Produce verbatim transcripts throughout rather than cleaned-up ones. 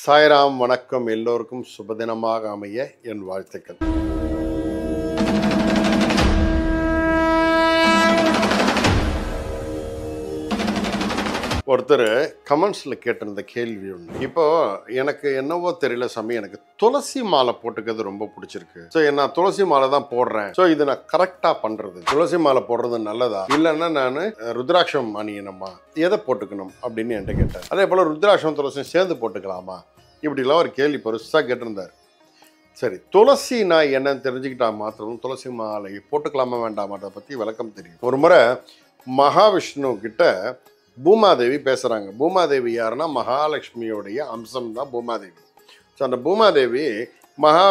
சாய்ராம் வணக்கம். எல்லோருக்கும் சுபதினமாக அமைய என் வாழ்த்துக்கள். ஒருத்தர் கமெண்ட்ஸில் கேட்டிருந்த கேள்வி ஒன்று. இப்போ எனக்கு என்னவோ தெரியல சாமி, எனக்கு துளசி மாலை போட்டுக்கிறது ரொம்ப பிடிச்சிருக்கு. ஸோ நான் துளசி மாலை தான் போடுறேன். ஸோ இது நான் கரெக்டாக பண்ணுறது, துளசி மாலை போடுறது நல்லதா இல்லைன்னா நான் ருத்ராட்சம் அணியணுமா, எதை போட்டுக்கணும் அப்படின்னு என்கிட்ட கேட்டார். அதே போல் ருத்ராட்சம் துளசியும் சேர்ந்து போட்டுக்கலாமா, இப்படிலாம் ஒரு கேள்வி பெருசாக கேட்டிருந்தார். சரி, துளசி நான் என்னன்னு தெரிஞ்சுக்கிட்டா மாத்திரம் துளசி மாலை போட்டுக்கலாமா வேண்டாமான்றதை பற்றி விளக்கம் தெரியும். ஒரு முறை மகாவிஷ்ணு கிட்ட பூமாதேவி பேசுகிறாங்க. பூமாதேவி யாருன்னா மகாலட்சுமியோடைய அம்சம் தான் பூமாதேவி. ஸோ அந்த பூமாதேவி மகா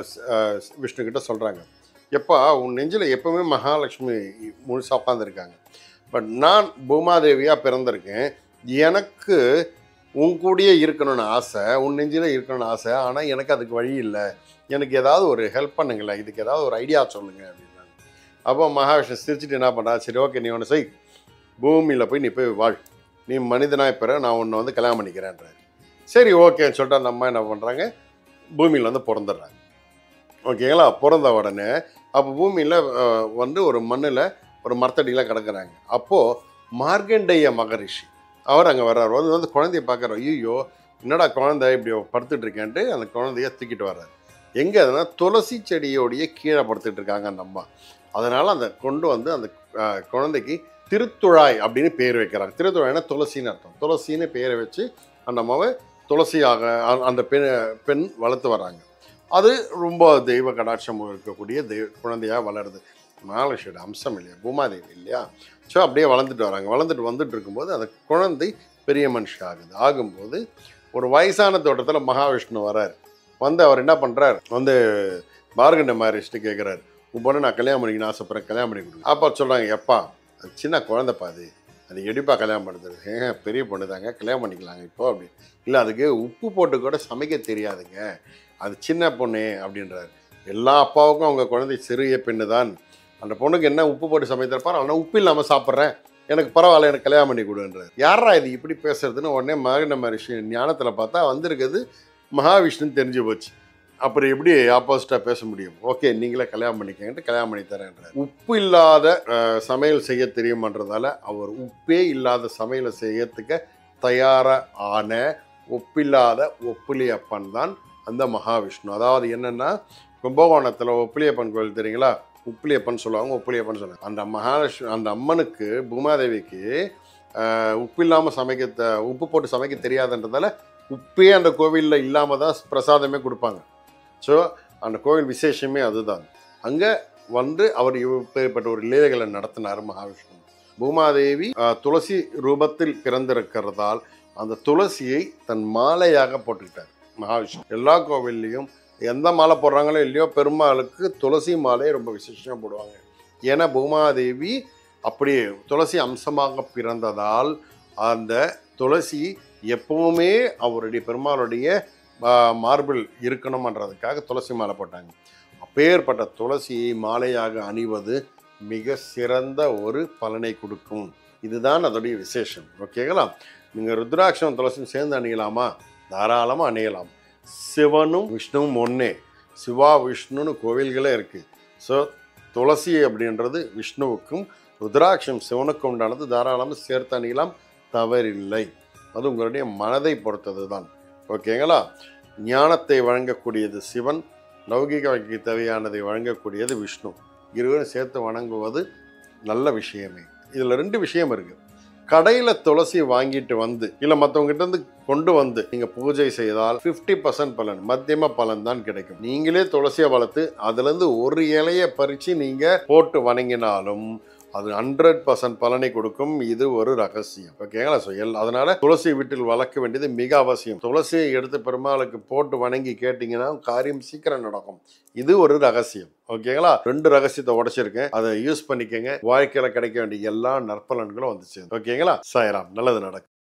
விஷ்ணு கிட்ட சொல்கிறாங்க, எப்பா உன் நெஞ்சில் எப்பவுமே மகாலட்சுமி முழுசாக உட்காந்துருக்காங்க. பட் நான் பூமாதேவியாக பிறந்திருக்கேன், எனக்கு உன் கூடயே இருக்கணும்னு ஆசை, உன் நெஞ்சில் இருக்கணும்னு ஆசை. ஆனால் எனக்கு அதுக்கு வழி இல்லை, எனக்கு ஏதாவது ஒரு ஹெல்ப் பண்ணுங்களேன், இதுக்கு ஏதாவது ஒரு ஐடியா சொல்லுங்க அப்படின்னாங்க. அப்போ மகாவிஷ்ணு சிரிச்சுட்டு என்ன பண்ணுறா, சரி ஓகே நீ ஒன்று செய், பூமியில் போய் நீ போய் வாழ், நீ மனிதனாக பெற, நான் உன்னை வந்து கல்யாணம் பண்ணிக்கிறேன்றாரு. சரி ஓகேன்னு சொல்லிட்டு அந்த அம்மா என்ன பண்ணுறாங்க, பூமியில் வந்து பிறந்துடுறாங்க. ஓகேங்களா? பிறந்த உடனே அப்போ பூமியில் வந்து ஒரு மண்ணில் ஒரு மரத்தடியில் கிடக்குறாங்க. அப்போது மார்கண்டேய மகரிஷி அவர் அங்கே வர்றாரு. வந்து வந்து குழந்தைய பார்க்குறாரு. ஐயோ என்னடா குழந்தை இப்படி படுத்துட்டு இருக்கேன்ட்டு அந்த குழந்தைய தூக்கிட்டு வர்றாரு. எங்கே அதுனா துளசி செடியோடைய கீழே படுத்துட்டு இருக்காங்க அந்த அம்மா. அதனால் அந்த கொண்டு வந்து அந்த குழந்தைக்கு திருத்துழாய் அப்படின்னு பேர் வைக்கிறாங்க. திருத்துழாய்னா துளசின்னு அர்த்தம். துளசின்னு பேரை வச்சு அந்த அம்மாவை துளசியாக அந்த பெண் பெண் வளர்த்து வர்றாங்க. அது ரொம்ப தெய்வ கடாட்சம் இருக்கக்கூடிய தெய்வ குழந்தையாக வளருது. மகாலட்சுமியோட அம்சம் இல்லையா, பூமாதேவி இல்லையா. ஸோ அப்படியே வளர்ந்துட்டு வராங்க. வளர்ந்துட்டு வந்துட்டு இருக்கும்போது அந்த குழந்தை பெரிய மனுஷன் ஆகுது. ஆகும்போது ஒரு வயசான தோட்டத்தில் மகாவிஷ்ணு வர்றார். வந்து அவர் என்ன பண்ணுறார், வந்து மார்கண்ட மகரிஷிட்டு கேட்குறாரு, உன் பொண்ணு நான் கல்யாணம் பண்ணிக்கணும் ஆசைப்படுறேன், கல்யாணம் பண்ணி கொடுங்க. அப்போ சொல்கிறாங்க, எப்பா அது சின்ன குழந்தைப்பா, அது அது எடுப்பா கல்யாணம் பண்ணுறது, ஏங்க பெரிய பொண்ணு தாங்க கல்யாணம் பண்ணிக்கலாங்க இப்போ அப்படி இல்லை, அதுக்கு உப்பு போட்டு கூட சமைக்க தெரியாதுங்க, அது சின்ன பொண்ணு அப்படின்றாரு. எல்லா அப்பாவுக்கும் அவங்க குழந்தை சிறிய பெண்ணு தான், அந்த பொண்ணுக்கு என்ன உப்பு போட்டு சமைத்திருப்பார், ஆனால் உப்பு இல்லாமல் சாப்பிட்றேன், எனக்கு பரவாயில்ல, எனக்கு கல்யாணம் பண்ணி கொடுன்றார். யாரா இது இப்படி பேசுறதுன்னு உடனே மகன மகரிஷி ஞானத்தில் பார்த்தா வந்திருக்கிறது மகாவிஷ்ணுன்னு தெரிஞ்சு போச்சு. அப்புறம் எப்படி ஆப்போசிட்டாக பேச முடியும்? ஓகே நீங்களே கல்யாணம் பண்ணிக்கன்ட்டு கல்யாணம் பண்ணி தரேன்றார். உப்பு இல்லாத சமையல் செய்ய தெரியுமன்றதால அவர் உப்பே இல்லாத சமையலை செய்யறதுக்கு தயாராக ஆன உப்பில்லாத ஒப்புளியப்பன் தான் அந்த மகாவிஷ்ணு. அதாவது என்னென்னா, கும்பகோணத்தில் ஒப்புளியப்பன் கோயில் தெரியுங்களா, உப்புளியப்பன் சொல்லுவாங்க, ஒப்புளியப்பன் சொல்லுவாங்க. அந்த மகாலட்சுமி அந்த அம்மனுக்கு பூமாதேவிக்கு உப்பு இல்லாமல் சமைக்க த உப்பு போட்டு சமைக்க தெரியாதுன்றதால உப்பே அந்த கோவிலில் இல்லாமல் தான் பிரசாதமே கொடுப்பாங்க. ஸோ அந்த கோவில் விசேஷமே அதுதான். அங்கே வந்து அவர் இப்பேற்பட்ட ஒரு லீலைகளை நடத்தினார் மகாவிஷ்ணு. பூமாதேவி துளசி ரூபத்தில் பிறந்திருக்கிறதால் அந்த துளசியை தன் மாலையாக போட்டுக்கிட்டார் மகாவிஷ்ணு. எல்லா கோவில்லையும் எந்த மாலை போடுறாங்களோ இல்லையோ, பெருமாளுக்கு துளசி மாலையை ரொம்ப விசேஷமாக போடுவாங்க. ஏன்னா பூமாதேவி அப்படி துளசி அம்சமாக பிறந்ததால் அந்த துளசி எப்பவுமே அவருடைய பெருமாளுடைய மார்பிள் இருக்கணும்ன்றதுக்காக துளசி மாலை போட்டாங்க. அப்பேற்பட்ட துளசியை மாலையாக அணிவது மிக சிறந்த ஒரு பலனை கொடுக்கும். இதுதான் அதோடைய விசேஷம். ஓகேங்களா? நீங்கள் ருத்ராட்சம் துளசியும் சேர்ந்து அணியலாமா? தாராளமாக அணியலாம். சிவனும் விஷ்ணுவும் ஒன்றே, சிவா விஷ்ணுன்னு கோவில்களே இருக்குது. ஸோ துளசி அப்படின்றது விஷ்ணுவுக்கும் ருத்ராட்சம் சிவனுக்கும் உண்டானது. தாராளமாக சேர்த்து அணியலாம், தவறில்லை. அது உங்களுடைய மனதை பொறுத்தது தான். ஓகேங்களா? ஞானத்தை வழங்கக்கூடியது சிவன், லௌகிக வகைக்கு தேவையானதை வழங்கக்கூடியது விஷ்ணு. இருவரும் சேர்த்து வணங்குவது நல்ல விஷயமே. இதில் ரெண்டு விஷயம் இருக்குது. கடையில் துளசி வாங்கிட்டு வந்து இல்லை மற்றவங்ககிட்ட இருந்து கொண்டு வந்து நீங்கள் பூஜை செய்தால் ஃபிஃப்டி பர்சன்ட் பலன், மத்தியம பலன் தான் கிடைக்கும். நீங்களே துளசியை வளர்த்து அதுலேருந்து ஒரு இலையை பறித்து நீங்கள் போட்டு வணங்கினாலும் அது ஹண்ட்ரட் பர்சன்ட் பலனை கொடுக்கும். இது ஒரு ரகசியம். ஓகேங்களா? ஸோ எல் அதனால துளசி வீட்டில் வளர்க்க வேண்டியது மிக அவசியம். துளசியை எடுத்து பெருமாளுக்கு போட்டு வணங்கி கேட்டிங்கன்னா காரியம் சீக்கிரம் நடக்கும். இது ஒரு ரகசியம். ஓகேங்களா? ரெண்டு ரகசியத்தை உடைச்சிருக்கேன், அதை யூஸ் பண்ணிக்கங்க. வாழ்க்கையில் கிடைக்க வேண்டிய எல்லா நற்பலன்களும் வந்துச்சு. ஓகேங்களா? சாய்ராம், நல்லது நடக்கும்.